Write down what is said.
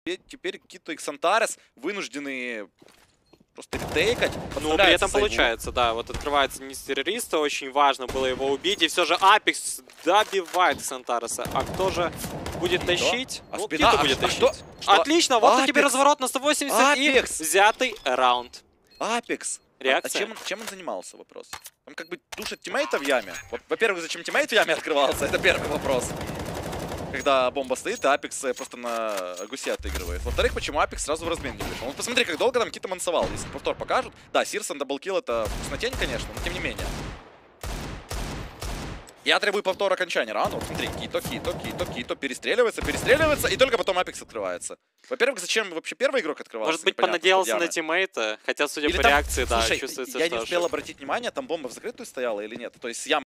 Теперь Кито и Ксантарес вынуждены просто ретейкать. Ну, при этом получается, да. Вот открывается низ террориста, очень важно было его убить. И все же Апекс добивает Ксантареса. А кто же будет тащить? А ну, спина, Кито будет тащить. Что? Отлично, вот Апекс. тебе разворот на 180 и взятый раунд. Апекс. Реакция? Чем он занимался, вопрос? Он как бы душит тиммейта в яме. Во-первых, зачем тиммейт в яме открывался? Это первый вопрос. Когда бомба стоит, и Апекс просто на гусе отыгрывает. Во-вторых, почему Апекс сразу в размен не вышел? Ну, посмотри, как долго там Кито мансовал. Если повтор покажут. Да, Сирсон даблкил — это вкуснотень, конечно, но тем не менее. Я требую повтор окончания раунда. Вот смотри, Кито перестреливается, и только потом Апекс открывается. Во-первых, зачем вообще первый игрок открывался? Может быть, понадеялся на тиммейта, хотя, судя по реакции, да, слушай, чувствуется, я что не успел обратить внимание, там бомба в закрытую стояла или нет. То есть яма